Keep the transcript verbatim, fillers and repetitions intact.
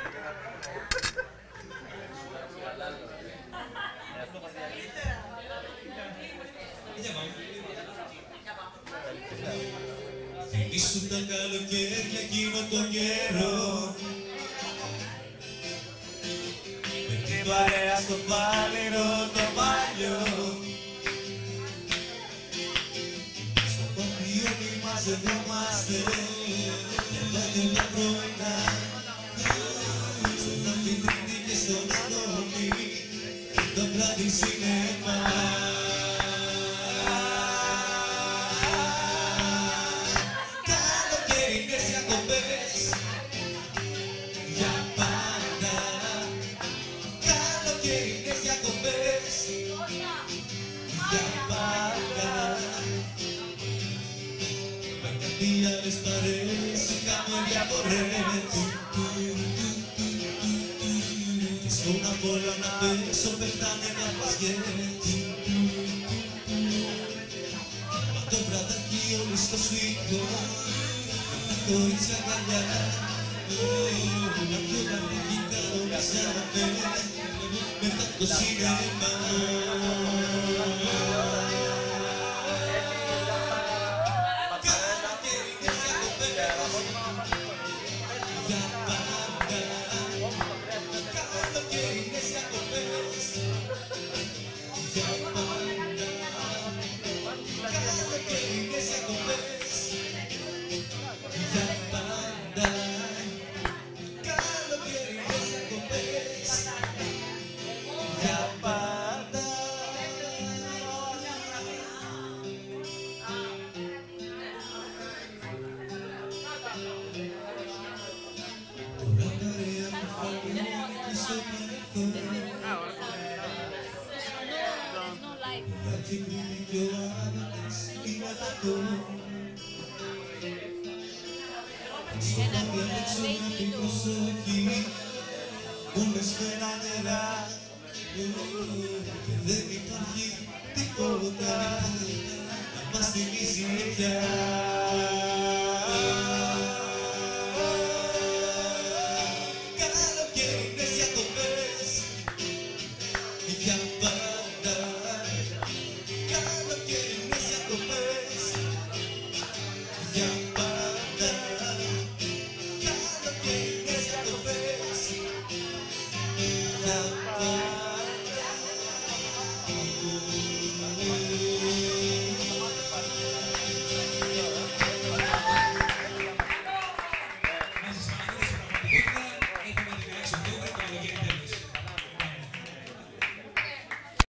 Θυμήσου τα καλοκαίρια εκείνο τον καιρό, με την παρέα στο πάλιρο το παλιό, στο τοπίο μη μαζευόμαστε για πέντε τα πρωινά, στον Αμφιτρίνη και στον Αδόνη το βράδυ σινεμά. Οι άλλες παρέες είχαμε διαφορές και στον Απόλλωνα πέσω πέφτανε καρπαζιές. Μα το βραδάκι όλοι στο σπίτι τα κορίτσια αγκαλιά, να πιο γαλλικά ορίζαμε μετά το σινεμά. Όλες φέρα νερά και δεν υπάρχει τίποτα να μας θυμίζει πια.